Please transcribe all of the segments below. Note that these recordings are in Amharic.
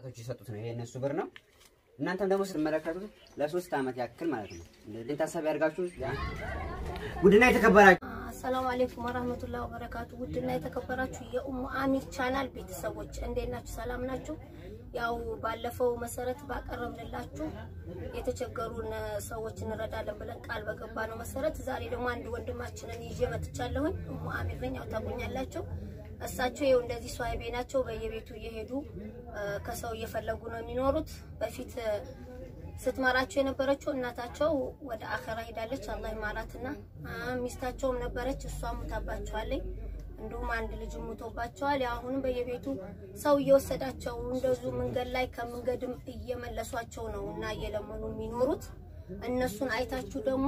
ወጣቶች የሰጡት ነው የነሱ ብር ነው እናንተም ደግሞ ስትመለከቱት ለ3 አመት ያክል ማለት ነው እንደዚህ ታሳቢ ያርጋችሁ ውድና የተከበራችሁ السلام عليكم ورحمة الله وبركاته ودنا يتكبراتو يا أم عامر channel ቤተሰቦች እንዴት ናችሁ ሰላም ናችሁ ያው ባለፈው መሰረት ባቀረብንላችሁ የተቸገሩን ሰዎች እንረዳለን ብለን ቃል በገባነው መሰረት ዛሬ ደግሞ አንድ ወንድማችንን ይዤ መጥቻለሁኝ ኡሙ አሚር ነኝ ያው ታቆኛላችሁ እሳቸው ይው እንደዚህ ሷይቤ ናቸው በየቤቱ እየሄዱ ከሰው እየፈለጉ ነው የሚኖሩት በፊት ስትማራቸው የነበረችው እናታቸው ወደ አኺራ ሄዳለች አላህ ይማራትና ሚስታቸውም ነበረች እሷም ሙታባቸዋለች እንደውም አንድ ልጅ ሙቶባቸዋል አሁንም በየቤቱ ሰው እየወሰዳቸው እንደዚሁ መንገድ ላይ ከመንገድም እየመለሷቸው ነውና እየለመኑ የሚኖሩት እነሱን አይታችሁ ደግሞ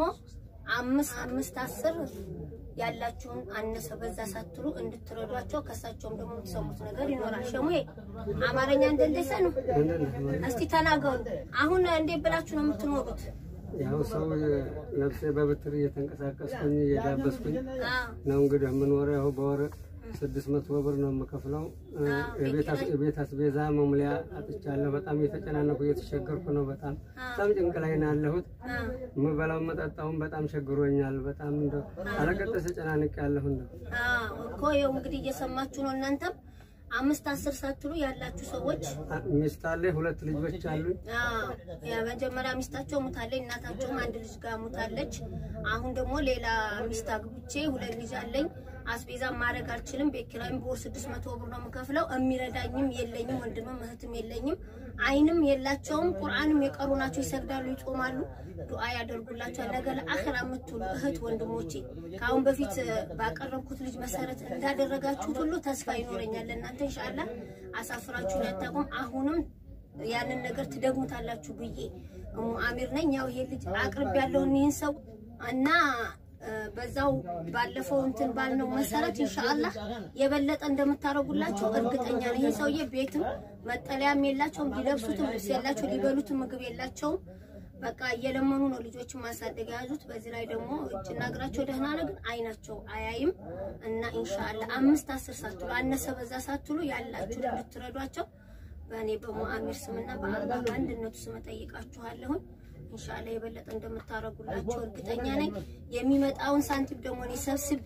5-10 ያላችሁን አነሰ በዛ ሳትሩ እንድትረዷቸው ከሳቸውም ደግሞ ተሰሙት ነገር ይኖራል ሸሙዬ አማርኛ እንደልሰኑ እስቲ ተናገሩ አሁን እንዴ ብላችሁ ነው የምትኖሩት ያው ሰው ነፍሴ በብትር እየተንቀሳቀስኩኝ እየዳበስኩኝ ነው እንግዲህ ምን ወሬ ያው በወር 600 ብር ነው የምከፍለው የቤት አስቤዛ መሙሊያ አጥቻለሁ በጣም እየተጨናነኩ እየተሸገርኩ ነው በጣም ጭንቅ ላይ ነው ያለሁት ምበላው መጣጣውን በጣም ሸግሮኛል በጣም እንደው አለቀጠሰ ጨናንቅ ያለሁ እንደው እኮ ይኸው እንግዲህ እየሰማችሁ ነው እናንተም 5-10 ሳትሉ ያላችሁ ሰዎች ሚስታለ ሁለት ልጆች አሉኝ ያ መጀመሪያ ሚስታቸው ሙታለች እናታቸውም አንድ ልጅ ጋር ሙታለች አሁን ደግሞ ሌላ ሚስት አግብቼ ሁለት ልጅ አለኝ አስቤዛ ማረግ አልችልም በኪራይም በወር 600 ብር ነው የምከፍለው እሚረዳኝም የለኝም ወንድምም እህትም የለኝም አይንም የላቸውም ቁርአንም የቀሩ ናቸው ይሰግዳሉ ይጾማሉ ዱዓ ያደርጉላቸው ነገ ለአኺራ መጥተው እህት ወንድሞቼ ካሁን በፊት ባቀረብኩት ልጅ መሰረት እንዳደረጋችሁት ሁሉ ተስፋ ይኖረኛል ለእናንተ ኢንሻአላህ አሳፍራችሁ ያታቁም አሁንም ያንን ነገር ትደግሙታላችሁ ብዬ ኡሙ አሚር ነኝ ያው ይሄ ልጅ አቅርብ ያለው እነን ሰው እና በዛው ባለፈው እንትን ባልነው መሰረት ኢንሻአላህ የበለጠ እንደምታረጉላችሁ እርግጠኛ ነኝ ይሄ ሰውዬ ቤትም መጠለያም የላቸውም ሊለብሱትም ልብስ የላቸው ሊበሉትም ምግብ የላቸው በቃ እየለመኑ ነው ልጆችን ማሳደግ ያዙት በዚህ ላይ ደግሞ እጅና እግራቸው ደህና ነው ግን አይናቸው አያይም እና ኢንሻአላህ 5-10 ሳትሉ አነሰ በዛ ሳትሉ ያላችሁ እንድትረዷቸው በእኔ በኡሙ አሚር ስምና በአላህ አንድነቱ ስም ጠይቃችኋለሁ ኢንሻአላህ የበለጠ እንደምታረጉላችሁ እርግጠኛ ነኝ የሚመጣውን ሳንቲም ደግሞ እኔ ሰብስቤ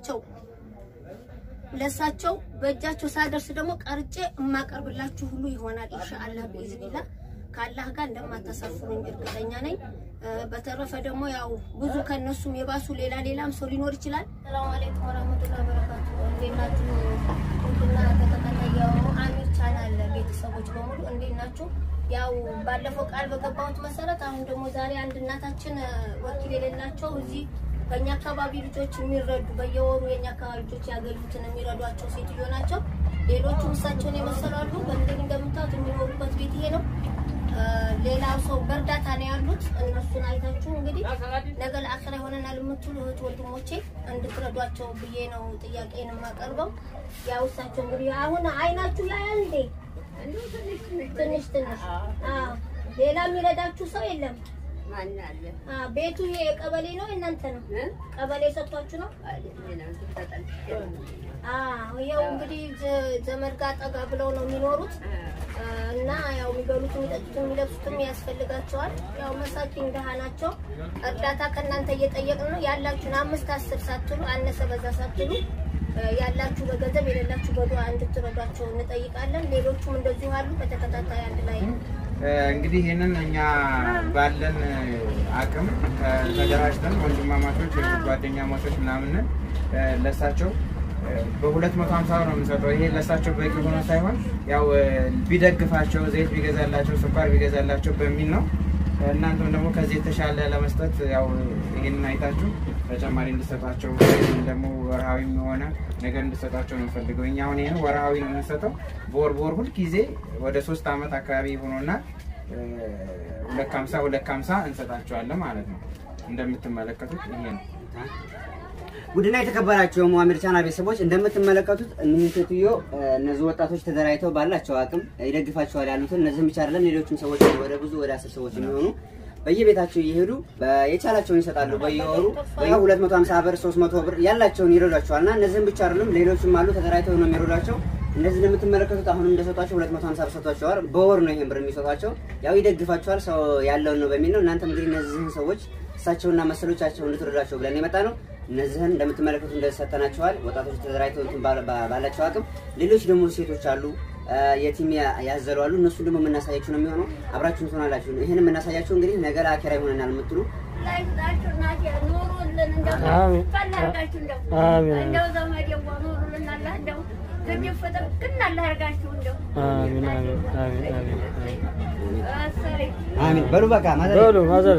ለሳቸው በእጃቸው ሳደርስ ደግሞ ቀርጬ ማቀርብላችሁ ሁሉ ይሆናል ኢንሻአላህ በኢዝኒላህ ካላህ ጋር እንደማታሳፍሩኝ እርግጠኛ ነኝ በተረፈ ደግሞ ያው ብዙ ከነሱም የባሱ ሌላም ሰው ሊኖር ይችላል ሰላም አለይኩም ወራህመቱላሂ ወበረካቱ እንዴናችሁ ሁሉና ተከታታዩ አሚር ቻናል ቤተሰቦች በሙሉ እንዴናችሁ ያው ባለፈው ቃል በገባሁት መሰረት አሁን ደግሞ ዛሬ አንድ እናታችን ወኪል የሌላቸው እዚህ በእኛ አካባቢ ልጆች የሚረዱ በየወሩ የኛ አካባቢ ልጆች ያገኙትን የሚረዷቸው ሴትዮ ናቸው ሌሎቹ እሳቸውን የመሰላሉ በእንደዚህ እንደምታውቁት የሚኖሩበት ቤት ይሄ ነው ሌላው ሰው በርዳታ ነው ያሉት እነሱን አይታችሁ እንግዲህ ነገ ለአኺራ ይሆነናል የምትሉ እህት ወንድሞቼ እንድትረዷቸው ብዬ ነው ጥያቄን ማቀርበው ያው እሳቸው እንግዲህ አሁን አይናችሁ ያያል እንዴ ትንሽ ሌላ የሚረዳችሁ ሰው የለም ማን አለ ቤቱ የቀበሌ ነው እናንተ ነው ቀበሌ ሰጥቷችሁ ነው ያው እንግዲህ ዘመድ ጋር ጠጋ ብለው ነው የሚኖሩት እና ያው የሚበሉት የሚጠጡት የሚለብሱትም ያስፈልጋቸዋል ያው መሳኪን ደሃ ናቸው እርዳታ ከእናንተ እየጠየቅን ነው ያላችሁን 5-10 ሳትሉ አነሰ በዛ ሳትሉ ያላችሁ በገንዘብ የሌላችሁ በዱዓ እንድትረዷቸው እንጠይቃለን ሌሎቹም እንደዚሁ አሉ በተከታታይ አንድ ላይ እንግዲህ ይሄንን እኛ ባለን አቅም ተደራጅተን ወንድማማቾች ጓደኛማቾች ምናምን ለሳቸው በ250 ነው የምንሰጠው ይሄ ለሳቸው በቂ ሆኖ ሳይሆን ያው ቢደግፋቸው ዘይት ቢገዛላቸው ስኳር ቢገዛላቸው በሚል ነው እናንተም ደግሞ ከዚህ ተሻለ ለመስጠት ያው ይሄንን አይታችሁ ተጨማሪ እንድትሰጣቸው ደግሞ ወርሃዊም ሆነ ነገር እንድትሰጣቸው ነው ፈልገው እኛ አሁን ይሄን ወርሃዊ ነው የምንሰጠው በወር ሁሉ ጊዜ ወደ 3 አመት አካባቢ ሆኖና 250 እንሰጣቸዋለን ማለት ነው እንደምትመለከቱት ይሄ ነው ውድና የተከበራችሁ ኡሙ አሚር ቻናል ቤተሰቦች እንደምትመለከቱት እነዚህ ሴትዮ እነዚህ ወጣቶች ተደራጅተው ባላቸው አቅም ይደግፋቸዋል ያሉት እነዚህ ብቻ አይደለም ሌሎችም ሰዎች ወደ 10 ሰዎች የሚሆኑ በየቤታቸው ይሄዱ የቻላቸውን ይሰጣሉ በየወሩ 250 ብር 300 ብር ያላቸውን ይረዷቸዋልና እነዚህም ብቻ አይደለም ሌሎችም አሉ ተደራጅተው ነው የሚረዷቸው እንደዚህ እንደምትመለከቱት አሁን እንደሰጧቸው 250 ብር ሰጥቷቸዋል። በወር ነው ይሄን ብር የሚሰጧቸው። ያው ይደግፋቸዋል ሰው ያለው ነው በሚል ነው። እናንተም እንግዲህ እነዚህን ሰዎች እሳቸውና መሰሎቻቸው እንድትረዷቸው ብለን የመጣ ነው። እነዚህን እንደምትመለከቱት እንደሰጠናቸዋል። ወጣቶች ተደራጅተው እንትን ባላቸው አቅም ሌሎች ደግሞ ሴቶች አሉ የቲም ያዘሉ አሉ። እነሱ ደግሞ የምናሳያችሁ ነው የሚሆነው። አብራችሁን ትሆናላችሁ። ይሄን የምናሳያችሁ እንግዲህ ነገር አኪራ ይሆነናል የምትሉ አሚን በሉ በቃ ማዘር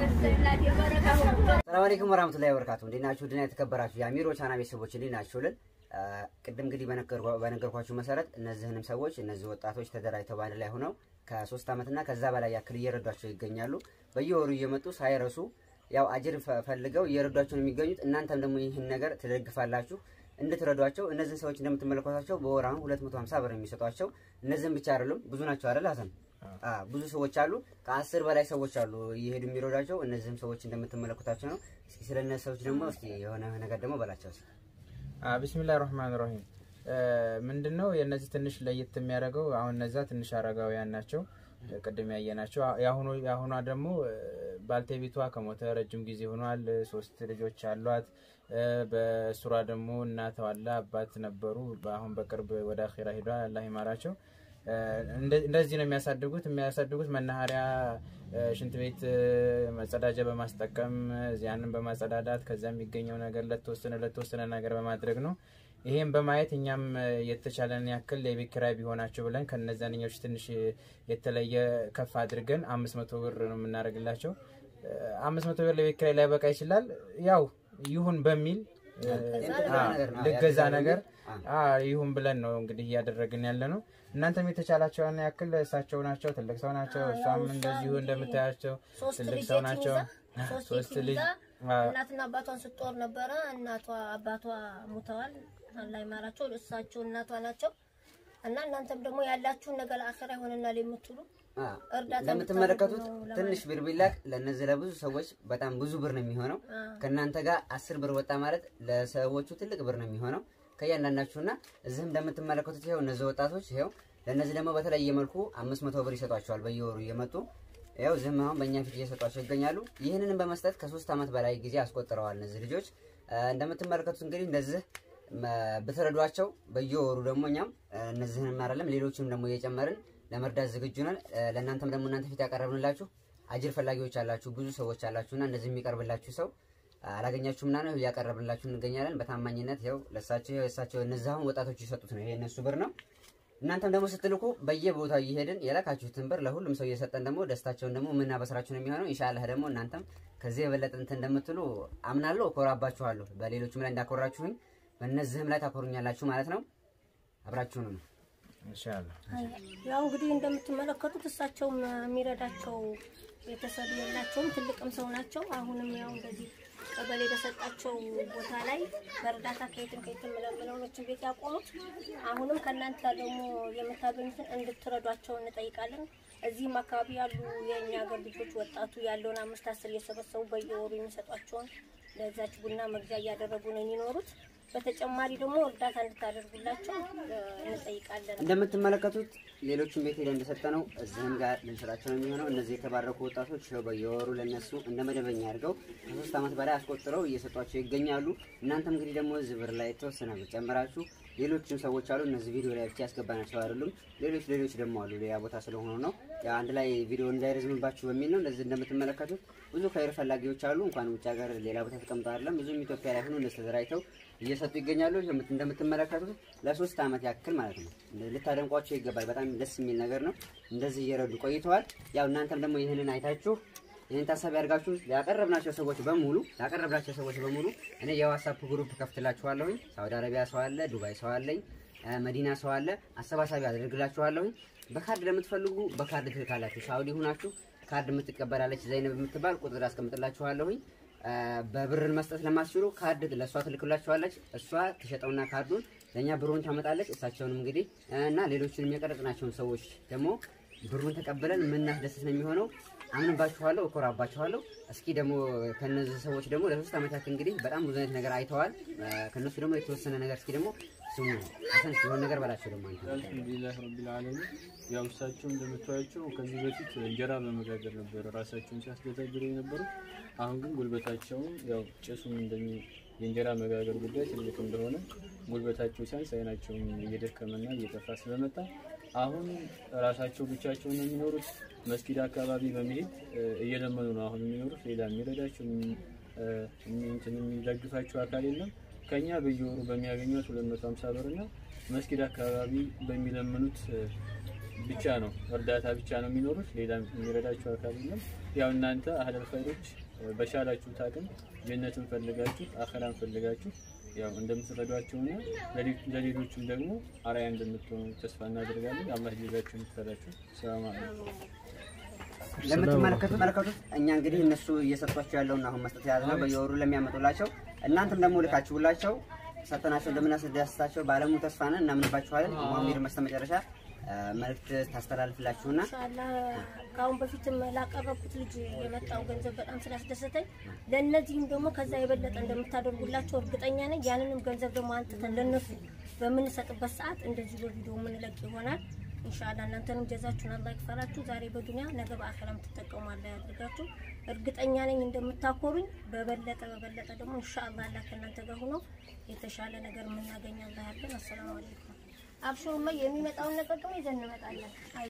ሰላም አለይኩም ወራህመቱላሂ ወበረካቱ። እንዴት ናችሁ? ድና የተከበራችሁ የአሚሮ ቻና ቤተሰቦች እንዴት ናችሁልን? ቅድም እንግዲህ በነገርኳችሁ መሰረት እነዚህንም ሰዎች እነዚህ ወጣቶች ተደራጅተው ባንድ ላይ ሆነው ከ3 አመትና ከዛ በላይ ያክል እየረዷቸው ይገኛሉ። በየወሩ እየመጡ ሳይረሱ ያው አጅር ፈልገው እየረዷቸው ነው የሚገኙት። እናንተም ደግሞ ይህን ነገር ትደግፋላችሁ እንድትረዷቸው። እነዚህ ሰዎች እንደምትመለከቷቸው በወር አሁን 250 ብር የሚሰጧቸው እነዚህም ብቻ አይደሉም፣ ብዙ ናቸው አይደል ሀሰን? ብዙ ሰዎች አሉ። ከ10 በላይ ሰዎች አሉ እየሄዱ የሚረዷቸው። እነዚህም ሰዎች እንደምትመለከቷቸው ነው። እስኪ ስለነዚህ ሰዎች ደግሞ እስኪ የሆነ ነገር ደግሞ በላቸው። ቢስሚላሂር ረህማኒር ረሂም። ምንድነው የነዚህ ትንሽ ለየት የሚያደርገው አሁን እነዛ ትንሽ አረጋውያን ናቸው ቅድም ያየናቸው። ያሁኗ ደግሞ ባልቴቢቷ ከሞተ ረጅም ጊዜ ሆኗል። 3 ልጆች አሏት። በሱራ ደግሞ እናቷ አለ አባት ነበሩ። አሁን በቅርብ ወደ አኺራ ሄዷል። አላህ ይማራቸው። እንደዚህ ነው የሚያሳድጉት መናኸሪያ ሽንት ቤት መጸዳጃ በማስጠቀም ያንን በማጸዳዳት ከዛ የሚገኘው ነገር ለተወሰነ ነገር በማድረግ ነው። ይሄን በማየት እኛም የተቻለን ያክል የቤት ኪራይ ቢሆናቸው ብለን ከነዛኛዎች ትንሽ የተለየ ከፍ አድርገን 500 ብር ነው የምናደርግላቸው። 500 ብር ለቤት ኪራይ ላይ በቃ ይችላል። ያው ይሁን በሚል ልገዛ ነገር ይሁን ብለን ነው እንግዲህ ያደረግን ያለ ነው። እናንተም የተቻላቸውን ያክል እሳቸው ናቸው ትልቅ ሰው ናቸው። እሷም እንደዚሁ እንደምታያቸው ትልቅ ሰው ናቸው። 3 ልጅ እናትና አባቷን ስትጦር ነበረ። እናቷ አባቷ ሞተዋል። አላህ ይማራቸው። እሳቸው እናቷ ናቸው። እና እናንተም ደግሞ ያላችሁን ነገር አኺራ ይሆነናል የምትሉ እርዳታ እንደምትመለከቱት ትንሽ ብር ቢላክ ለነዚህ ለብዙ ሰዎች በጣም ብዙ ብር ነው የሚሆነው። ከናንተ ጋር 10 ብር ወጣ ማለት ለሰዎቹ ትልቅ ብር ነው የሚሆነው ከያንዳንዳችሁና እዚህም እንደምትመለከቱት ይሄው እነዚህ ወጣቶች ይሄው ለነዚህ ደግሞ በተለየ መልኩ 500 ብር ይሰጧቸዋል በየወሩ እየመጡ ያው እዚህም አሁን በእኛ ፊት እየሰጧቸው ይገኛሉ። ይህንንም በመስጠት ከ3 አመት በላይ ጊዜ አስቆጥረዋል እነዚህ ልጆች። እንደምትመለከቱት እንግዲህ እንደዚህ በተረዷቸው በየወሩ ደግሞ እኛም እነዚህንም አይደለም ሌሎችም ደግሞ እየጨመርን ለመርዳት ዝግጁ ነን። ለእናንተም ደግሞ እናንተ ፊት ያቀረብንላችሁ አጅር ፈላጊዎች አላችሁ ብዙ ሰዎች አላችሁና እንደዚህ የሚቀርብላችሁ ሰው አላገኛችሁምና ነው ያቀረብንላችሁ እንገኛለን በታማኝነት። ያው ለሳቸው እነዛውን ወጣቶች ይሰጡት ነው ይሄ እነሱ ብር ነው። እናንተም ደግሞ ስትልኩ በየቦታው እየሄድን የላካችሁትን ብር ለሁሉም ሰው እየሰጠን ደግሞ ደስታቸውን ደግሞ ምናበስራችሁ ነው የሚሆነው። ኢንሻአላህ ደግሞ እናንተም ከዚህ የበለጠ እንትን እንደምትሉ አምናለሁ። እኮራባችኋለሁ። በሌሎችም ላይ እንዳኮራችሁኝ በእነዚህም ላይ ታኮሩኛላችሁ ማለት ነው። አብራችሁ ነው ኢንሻአላህ። ያው እንግዲህ እንደምትመለከቱት እሳቸውም የሚረዳቸው ቤተሰብ የላቸውም ትልቅም ሰው ናቸው። አሁንም ያው እንደዚህ ቀበሌ በሰጣቸው ቦታ ላይ በእርዳታ ከየትም ለምለውኖችን ቤት ያቆሙት። አሁንም ከእናንተ ደግሞ የምታገኙትን እንድትረዷቸው እንጠይቃለን። እዚህም አካባቢ ያሉ የኛ ሀገር ልጆች ወጣቱ ያለውን 5-10 እየሰበሰቡ በየወሩ የሚሰጧቸውን ለዛች ቡና መግዣ እያደረጉ ነው የሚኖሩት። በተጨማሪ ደግሞ እርዳታ እንድታደርጉላቸው እንጠይቃለን። እንደምትመለከቱት ሌሎችም ቤት ሄደን እንደሰጠነው እዚህም ጋር ልንሰጣቸው ነው የሚሆነው። እነዚህ የተባረኩ ወጣቶች በየወሩ ለነሱ እንደመደበኛ አድርገው ከ3 አመት በላይ አስቆጥረው እየሰጧቸው ይገኛሉ። እናንተም እንግዲህ ደግሞ እዚህ ብር ላይ ተወሰነ ጨምራችሁ ሌሎችም ሰዎች አሉ እነዚህ ቪዲዮ ላይ ብቻ ያስገባናቸው አይደሉም ሌሎች ደግሞ አሉ ሌላ ቦታ ስለሆኑ ነው ያ አንድ ላይ ቪዲዮ እንዳይረዝምባችሁ በሚል ነው። እንደዚህ እንደምትመለከቱት ብዙ ኸይር ፈላጊዎች አሉ። እንኳን ውጭ ሀገር ሌላ ቦታ ተቀምጠው አይደለም ብዙም ኢትዮጵያ ላይ ሆኖ እነሱ ተደራጅተው እየሰጡ ይገኛሉ። እንደምትመለከቱት ለ3 አመት ያክል ማለት ነው። ልታደንቋቸው ይገባል። በጣም ደስ የሚል ነገር ነው። እንደዚህ እየረዱ ቆይተዋል። ያው እናንተም ደግሞ ይሄንን አይታችሁ ይሄን ታሳቢ አድርጋችሁ ያቀረብናቸው ሰዎች በሙሉ እኔ የዋትስአፕ ግሩፕ ከፍትላችኋለሁ። ሳውዲ አረቢያ ሰው አለ፣ ዱባይ ሰው አለኝ፣ መዲና ሰው አለ። አሰባሳቢ አድርግላችኋለሁ። በካርድ ለምትፈልጉ በካርድ ትልካላችሁ። ሳውዲ ሆናችሁ ካርድ የምትቀበላለች ዘይነብ የምትባል ቁጥር አስቀምጥላችኋለሁ። በብርን መስጠት ለማስችሉ ካርድ ለሷ ትልክላችኋለች። እሷ ትሸጠውና ካርዱን ለኛ ብሩን ታመጣለች። እሳቸውንም እንግዲህ እና ሌሎችንም የቀረጽናቸውን ሰዎች ደግሞ ብሩን ተቀበለን ምናስደስት ነው የሚሆነው። አምንባችኋለሁ፣ እኮራባችኋለሁ። እስኪ ደግሞ ከነዚህ ሰዎች ደግሞ ለ3 አመታት እንግዲህ በጣም ብዙ አይነት ነገር አይተዋል። ከነሱ ደግሞ የተወሰነ ነገር እስኪ ደግሞ ስሙ አሰን የሆነ ነገር በላቸው ደግሞ አንተ አልሐምዱሊላህ ረቢል ዓለሚን ያው እሳቸው እንደምታዩቸው ከዚህ በፊት እንጀራ በመጋገር ነበር ራሳቸውን ሲያስተዳድሩ የነበሩት። አሁን ግን ጉልበታቸውን ያው ጭሱም የእንጀራ መጋገር ጉዳይ ትልቅ እንደሆነ ጉልበታቸው ሲያንስ አይናቸውም እየደከመና እየጠፋ ስለመጣ አሁን ራሳቸው ብቻቸውን ነው የሚኖሩት። መስጊድ አካባቢ በመሄድ እየለመኑ ነው አሁን የሚኖሩት። ሌላ የሚረዳቸው የሚደግፋቸው አካል የለም። ከኛ በየወሩ በሚያገኙት 250 ብርና መስጊድ አካባቢ በሚለምኑት ብቻ ነው እርዳታ ብቻ ነው የሚኖሩት። ሌላ የሚረዳቸው አካል የለም። ያው እናንተ አህለል ኸይሮች በሻላችሁት አቅም ጀነትን ፈልጋችሁ አኺራን ፈልጋችሁ ያው እንደምትረዷቸውና ለሌሎችም ደግሞ አርአያ እንደምትሆኑ ተስፋ እናደርጋለን። አላህ ይዛችሁን ይፈራችሁ። ሰላም አለይኩም። ለምትመለከቱት እኛ እንግዲህ እነሱ እየሰጧቸው ያለውና አሁን መስጠት ያዝነው በየወሩ ለሚያመጡላቸው እናንተም ደግሞ ልካችሁላቸው ሰጠናቸው እንደምናስደስታቸው ባለሙ ተስፋ ነን። እናምንባችኋለን። ሙአሚር መስተመጨረሻ መልእክት ታስተላልፍላችሁና ኢንሻአላህ ካሁን በፊትም ላቀረብኩት ልጅ የመጣው ገንዘብ በጣም ስላስደሰተኝ ለነዚህም ደግሞ ከዛ የበለጠ እንደምታደርጉላቸው እርግጠኛ ነኝ። ያንንም ገንዘብ ደግሞ አንተን ለነሱ በምንሰጥበት ሰዓት እንደዚህ በቪዲዮ ምንለቅ ይሆናል። ኢንሻአላህ እናንተንም ጀዛችሁን አላህ ይክፈላችሁ። ዛሬ በዱንያ ነገ በአኺራም ትጠቀማላችሁ ያድርጋችሁ። እርግጠኛ ነኝ እንደምታኮሩኝ። በበለጠ ደግሞ ኢንሻአላህ አላህ ከእናንተ ጋር ሆኖ የተሻለ ነገር የምናገኝ አላህ ያርገን። አሰላሙ አለይኩም። አብሽሩማ የሚመጣውን ነገር ደግሞ ይዘን እንመጣለን።